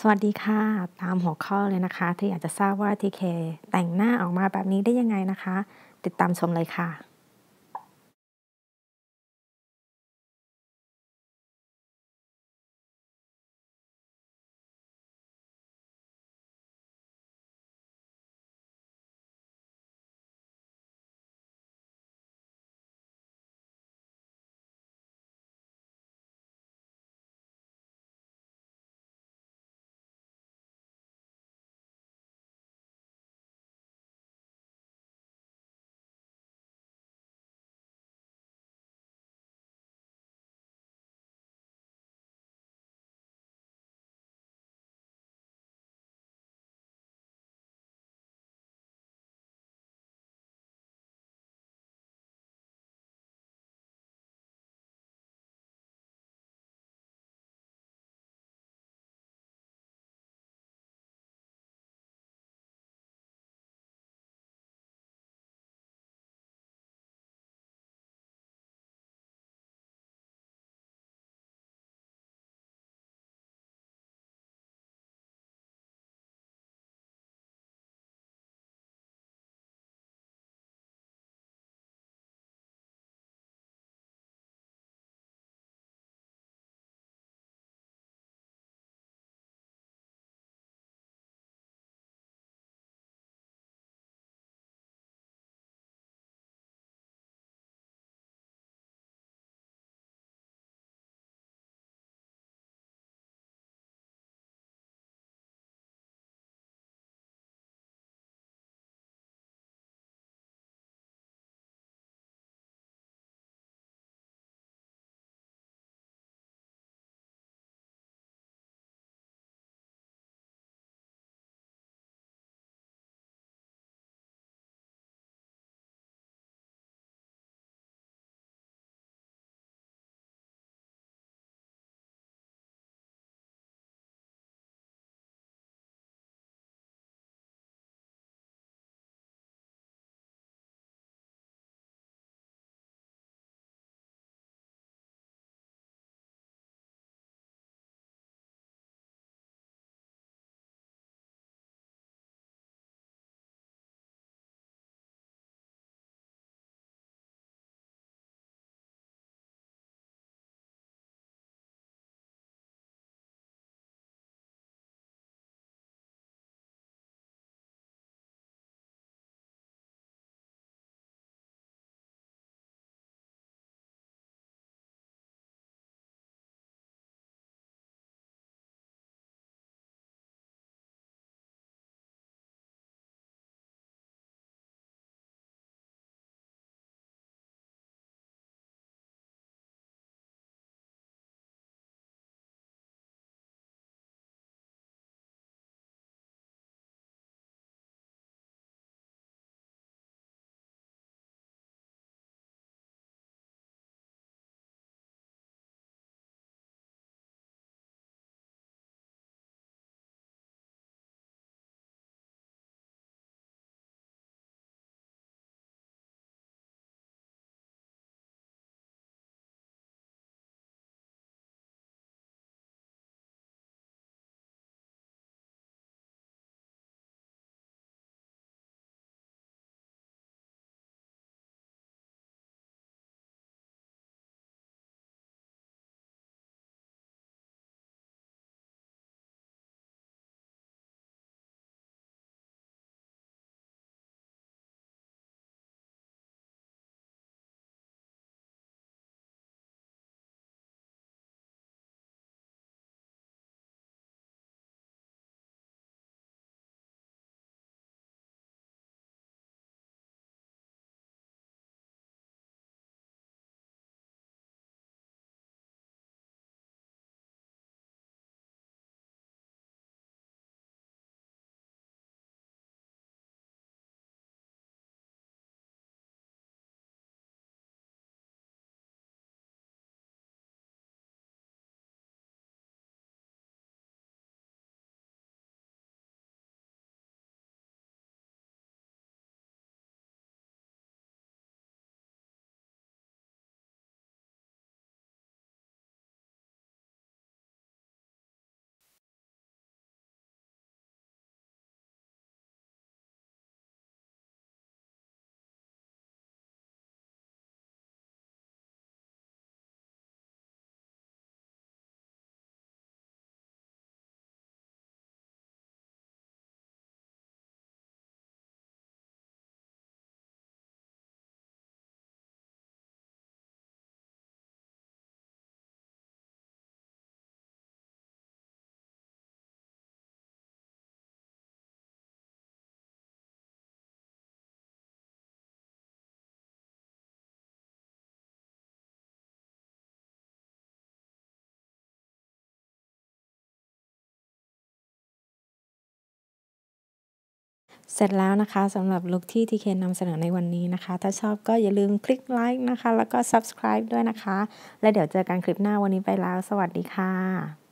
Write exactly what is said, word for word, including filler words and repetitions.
สวัสดีค่ะ ตามหัวข้อเลยนะคะ ที่อยากจะทราบว่า ที เค แต่งหน้าออกมาแบบนี้ได้ยังไงนะคะ? ติดตามชมเลยค่ะเสร็จแล้วนะคะสำหรับลุคที่ ที เค นำเสนอในวันนี้นะคะ ถ้าชอบก็อย่าลืมคลิกไลค์นะคะ แล้วก็ Subscribe ด้วยนะคะ และเดี๋ยวเจอกันคลิปหน้าวันนี้ไปแล้ว สวัสดีค่ะ